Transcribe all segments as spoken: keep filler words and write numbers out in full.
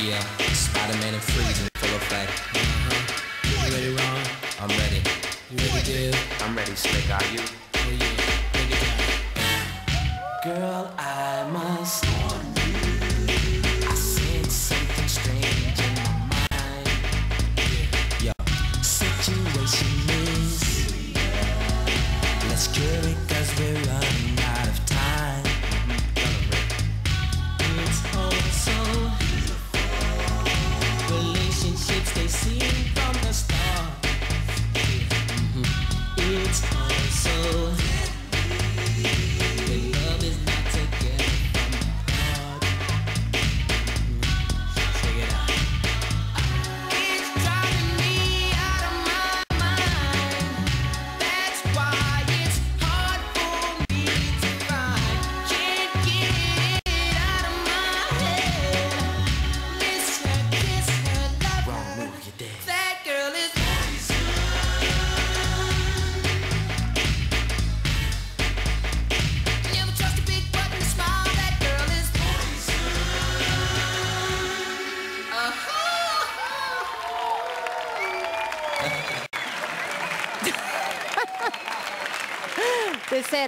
Yeah, Spider-Man and freezing, full effect. Uh-huh. You ready, Ron? I'm ready. You ready, dude? I'm ready, Slick, are you? Oh yeah, bring it down. Girl, I must warn you, I sense something strange in my mind. Yeah, situation is, let's cure it cause we're running out of time. It's all so relationships they seem from the start. Mm-hmm. It's all so the love is not together from the heart. Mm-hmm. Check it out. It's driving me out of my mind. That's why it's hard for me to find. Can't get it out of my head. Miss her, kiss her, love Wrong her. Move, you're dead. That girl is poison. Never trust a big button to smile. That girl is poison. Uh-huh. Tesser,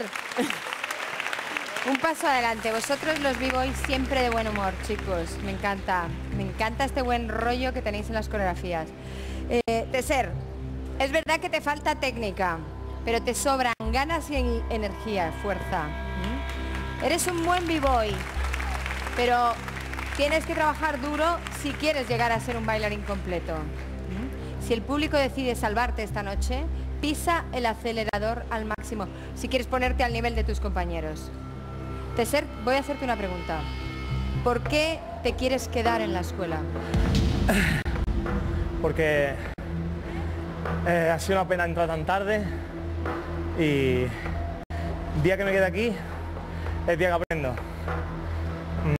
un paso adelante. Vosotros los b-boys siempre de buen humor, chicos. Me encanta. Me encanta este buen rollo que tenéis en las coreografías. Eh, Tesser, es verdad que te falta técnica, pero te sobran ganas y en- energía, fuerza. ¿Mm? Eres un buen b-boy, pero tienes que trabajar duro si quieres llegar a ser un bailarín completo. ¿Mm? Si el público decide salvarte esta noche, pisa el acelerador al máximo si quieres ponerte al nivel de tus compañeros. Tesser, voy a hacerte una pregunta. ¿Por qué te quieres quedar en la escuela? Porque eh, ha sido una pena entrar tan tarde y el día que me quede aquí es el día que aprendo.